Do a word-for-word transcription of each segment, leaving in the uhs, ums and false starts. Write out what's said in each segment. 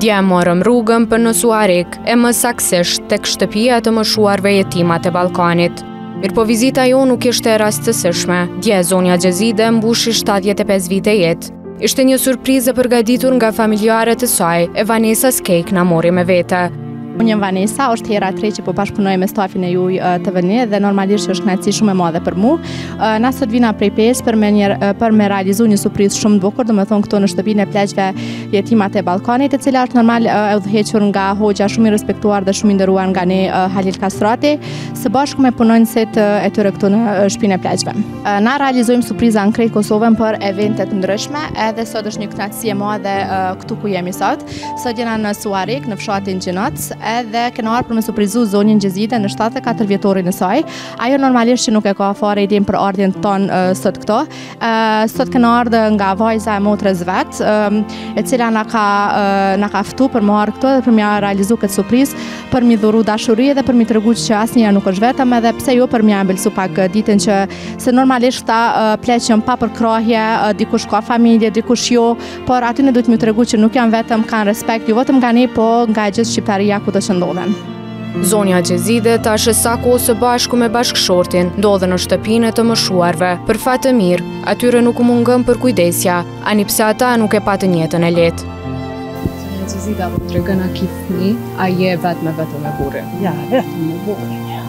Dje morëm rrugën për në Suarik e më saksisht tek shtëpia të moshuarve jetimat e Ballkanit. Mirpo vizita jo nuk ishte e rastësishme. Dje zonja Gjezide mbushi shtatëdhjetë e pesë vite jetë. Ishte një surprizë e përgatitur nga familjarët e saj e Vanesa Skejk na mori me vete. Unë jam Vanesa, është hera e tretë që po bashkëpunoj me stafin e juaj të vëni dhe normalisht është kënaqësi shumë e madhe për mua. Na sot vina prej pesë për me një, për me realizu një surprizë shumë të bukur, domethënë këtu në shtëpinë e pleqve jetimat e Ballkanit, e cila është normal e udhëhequr nga hoxha shumë i respektuar dhe shumë i nderuar nga ne Halil Kastrati, së bashku me punonjësit e tyre këtu në shtëpinë e pleqve. Na realizojmë surpriza në krejt Kosovën për evente të ndryshme, edhe sot është një kënaqësi e madhe këtu ku jemi sot. Sot jena në Suarik, në fshatin Gjinoc, edhe kena arë për me surprizu zonjën Gjezide në shtatëdhjetë e katër vjetorin e saj. Ajo normalisht që nuk e ka fare idejnë për ardhjen tonë uh, sot këto. Uh, sot kena ardhë nga vajza e motrës vetë, um, e cila na ka, uh, na ka ftu për më arë këto dhe për më realizu këtë surpriz, për mi dhuru dashuri dhe për mi të regu që asnjëja nuk është vetëm, edhe pse jo për mi ambelsu pak ditën që se normalisht ta uh, pleqën pa përkrahje, uh, dikush ka familje, dikush jo, por aty ne duhet mi të regu që nuk janë vetëm, kanë respekt, jo vetëm nga ne, po nga gjithë shqiptaria ku të që ndodhen. Zonja Gjezide tash e sa kohë së bashku me bashkëshortin ndodhen në shtëpinë e të moshuarve. Për fat të mirë, atyre nuk u mungën për kujdesja, ani pse ata nuk e patën jetën e lehtë. Zonja Gjezida po tregën a ki fëmijë, a je vetëm me vetëm me burrin? Ja, vetëm me burrin, ja.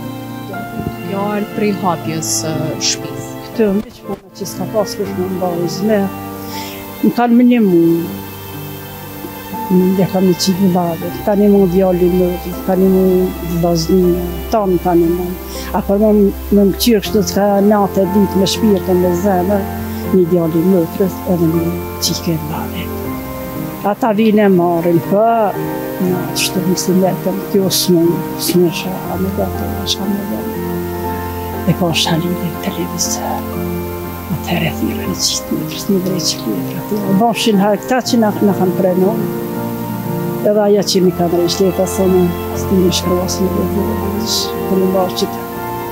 Jo ardh prej hapjes uh, shtëpisë. Këtë më që po që s'ka pas kush më mbajzë, ne më kanë më një mundë. Dhe kam një qitë në babë, ka një mund djalli mëtë, ka një mund vazhdinë, tanë ka një mund. A për më më më qyrë kështu të ka natë e ditë me shpirtën me zemër, një djalli mëtërës edhe një qike në babë. Ata vine e marin, për, në të shtë mësë letëm, kjo s'më, s'më shë, a me gëtë, a shka me gëtë. E ka shalidin televizër. Atëherë e thire në qitë mëtërës, një dreqë letër. Bafshin ha këta që në kanë prenon. Edhe aja që mi ka drejsh leta së në stimi shkruasë në vëzërë, për në bërë qëtë.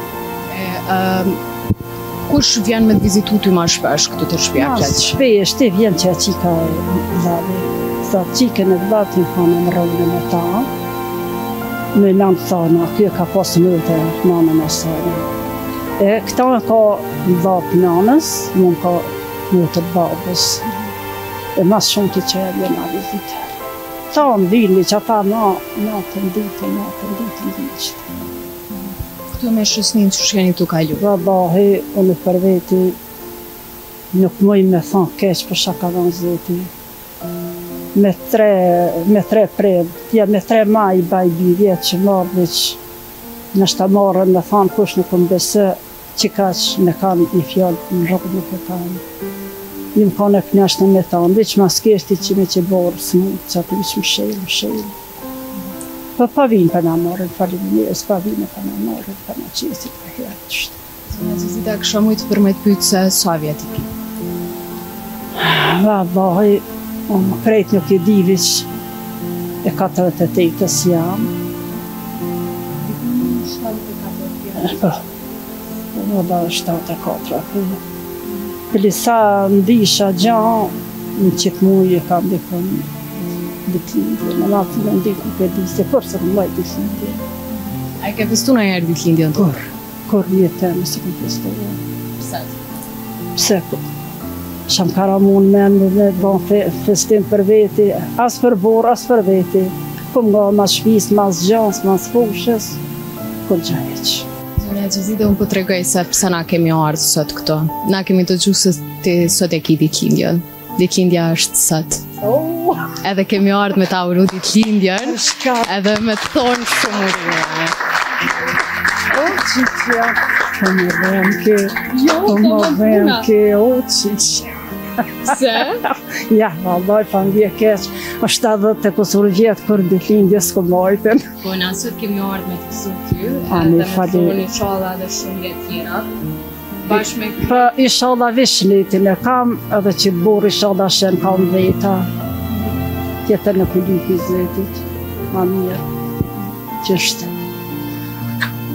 Kush vjen me të vizitu ty ma shpesh këtë të shpja pleq? Shpesh, te vjen që a qika e dhave. Sa qike në dhave të në kanë në rrëllën e ta, me nëmë thana, kjo ka pasë në të nanën e sajnë. E këta në ka dhave nanës, mund ka në të babës. E mas shumë të që e vjen a vizitë. Ta në vini që ata na, natën ditën, natën ditën ditën. Këtu me shësnin që shkeni të kalu? Vallahi, unë për veti nuk mëj me thonë keq për shaka dhanë zeti. Me tre, me tre pred, tja me tre maj baj bi vjetë që marrë dhe që nështë ta marrën me thonë kush nuk më besë që ka që me kanë një fjallë në rrugë nuk e kanë. Një më kanë e knashtë në me tanë, veç ma s'keshti që me që borë së mund, që atë veç më shelë, më shelë. Po pa vinë për në marrën, falim njës, pa vinë për në marrën, për në qesit për herë të shtë. Zonja Gjezida, kësha mujtë për me të pytë se sa vjetë i ki? Va, bahi, krejt nuk e di veç e katërdhjetë e tetës jam. Po, po, da shtatë e katra, po. Pëli sa ndisha gjanë, në qitë mujë e kam dikon ditlindje, në natë në ndikon për disë, për se në lajt ditlindje. A i ke festu në jërë ditlindje në të? Kur, kur një temë se kam festu. Pse? Pse, sham karamun me në dhe ban festim për veti, as për borë, as për veti. Kum nga mas shpis, mas gjans, mas fushës, kur gjajq. Zonja Gjezide, unë po të regoj se pëse na kemi ardhë sot këto. Na kemi të gjuhë se ti sot e ki ditlindjen. Ditlindja është sot. Oh. Edhe kemi ardhë me ta uru ditlindjen, edhe me të thonë shumë urime. O, qitja, po më vëm ke, po më vëm ke, o, qitja. Se? Ja, vallaj, pa më vje keq, o shtatëdhjetë të kusur vjetë kur ditlindje s'ko mojten. Po, na sot kemi ardhë me të kësu ty, edhe me të thonë i shala dhe shumë vjetë tjera. Bashme këtë? Po, i shala vishnitin e kam, edhe që të burë i shala shenë kam veta. Tjetër në këllipi zetit, ma mirë, qështë.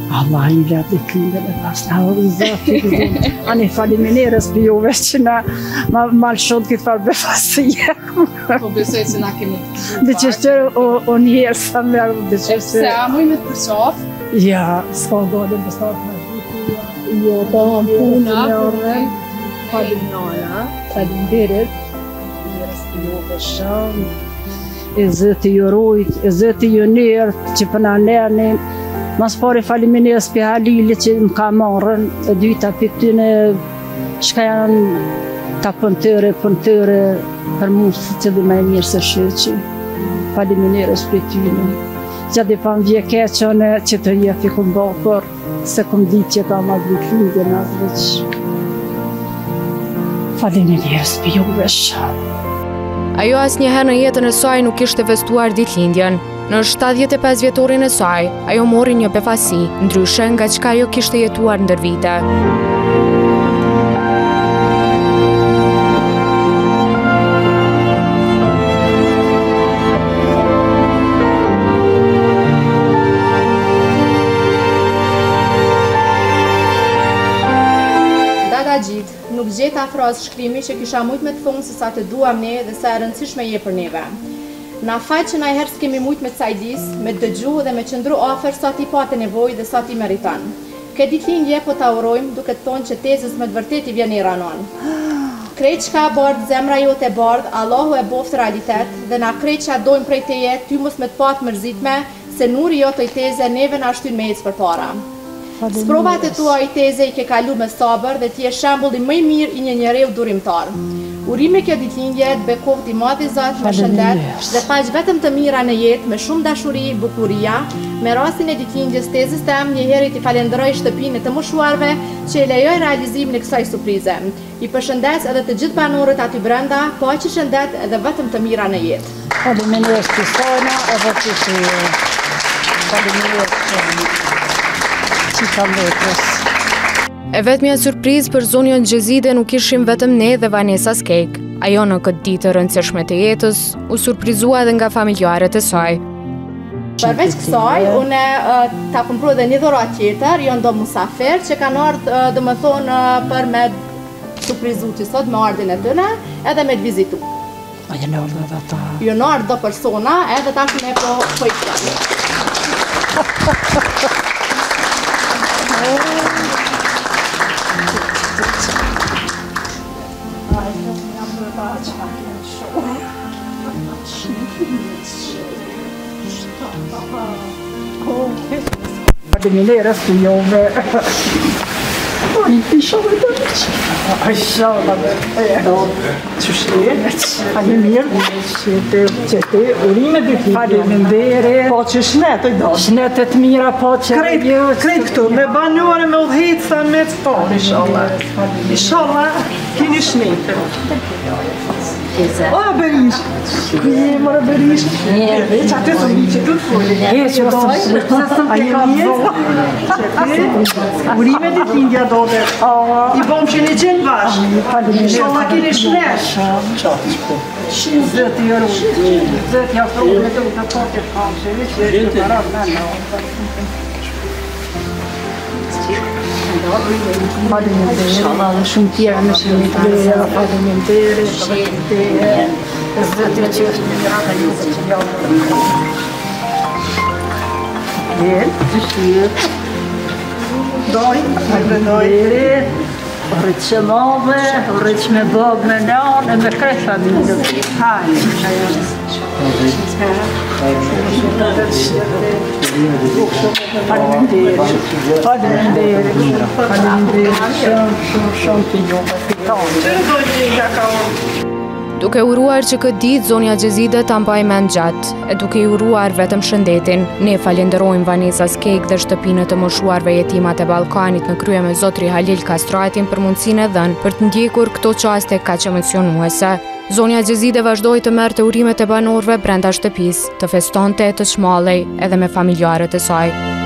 Allah i letë i këndën e pas në hërë zëtë i këndën. Ani faliminirës për juve që na malë shumë këtë farë befasia. Po besoj se na kemi Dhe që shqerë o njerë sa mërë dhe që se a muj me të përqaf? Ja, s'ka gode më startë në gjithë. Jo, Po puna, faliminara, faliminirët. Njerës për juve shumë. E zëti ju rujt, e zëti ju njerë që për në nërni. Mas pari faliminirës për Halilit që më ka marrën, e dyta për këtyne shka janë ta pëntëre, pëntëre për mu që dhe me mirë se shëqi. Faliminirës për tyne. Që dhe pa më vje keqone që të jetë i këmë bakër, se këmë ditë që ka ma dhvit lidhe në veç. Faliminirës për juve shumë. Ajo as njëherë në jetën e saj nuk ishte festuar ditëlindjen. Në shtatëdhjetë e pesë vjetorin e saj, ajo mori një befasi, ndryshe nga çka ajo kishte jetuar ndër vite. Dada gjitë, nuk gjeta frazë shkrimi që kisha mujt me të thonë se sa të duam ne dhe sa e rëndësishme je për neve. Na fal që na herë s'kemi mujt me të sajdis, me të dëgju dhe me qëndru afer sa ti pate nevoj dhe sa ti meritan. Këtë ditëlindje po ta urojmë duke të thonë që tezës me të vërtet i vjen i ranon. Krejt që ka bardh, zemra jote e bardh, Allahu e boft realitet dhe na krejt që a dojmë prej teje, ty mos me të patë mërzitme, se nuri jo të i teze neve na shtyn me ecë për para. Sprovat e tua i teze i ke kalu me sabër dhe ti e shembulli më i mirë i një njeriu durimtar. Urime kjo ditëlindje të bekoft i madhi Zot me shëndet dhe paq vetëm të mira në jetë me shumë dashuri, bukuria. Me rastin e ditëlindjes tezës tem, njëherë ti falenderoj shtëpinë e të moshuarve që e lejoj realizimin e kësaj surprize. I përshëndes edhe të gjithë banorët aty brenda, paqë shëndet edhe vetëm të mira në jetë. Faleminderit të sajna edhe të të faleminderit që ka metës. E vetmja surprizë për zonjën Gjezide nuk ishim vetëm ne dhe Vanessa Skejk. Ajo në këtë ditë të rëndësishme të jetës u surprizua edhe nga familjarët e saj. Përveç kësaj, une uh, ta kompru edhe një dhuratë tjetër, jo ndo musafir, që kanë ardhë uh, dhe më thonë uh, për me surprizu që sot me ardhin e tëne, edhe me të vizitu. A jenë ardhë edhe ta? Jo në ardhë do persona, edhe ta shme po po i këtani. Faleminderit për juve. Inshallah të rëqë. Inshallah të që shtë? A një mirë? Që të urime dhe të faleminderit. Po që shnetë i do. Shnetet mira po që... Krejt këtu, me banuare, me udhejtë, sa me të po, inshallah. Inshallah, kini shnetë. O, Berish! Kuj e mërë Berish? E që atë të mi që të të folë. E që të A je mirë? Urime dhe t'indja do dhe. I bom që një gjenë bashkë. Inshallah kini shnetë. Zëti e rujtë. Zëti afro me të u të të të famë që e që e të parat në në. Faleminderit. Inshallah dhe shumë tjera në shumë të dhe faleminderit. Faleminderit. Zëti e që është një mirata juve që një të të Mirë, që shirë. Doj, faleminderit. Rëqë që madhe, rëqë me babë me nanë, e me krejtë familjët. Hajë, që janë. Faleminderit. Faleminderit. Faleminderit. Shumë, shumë, shumë të juve. Fitonë. Duke uruar që këtë ditë, zonja Gjezide ta mbaj mend gjatë, e duke i uruar vetëm shëndetin, ne falenderojmë Vanessa Skejk dhe shtëpinë të moshuarve jetimat e Ballkanit në krye me zotri Halil Kastratin për mundësinë e dhënë për të ndjekur këto çaste kaq emocionuese. Zonja Gjezide vazhdoi të merrte urimet e banorëve brenda shtëpisë, të festonte, të shmallej edhe me familjarët e saj.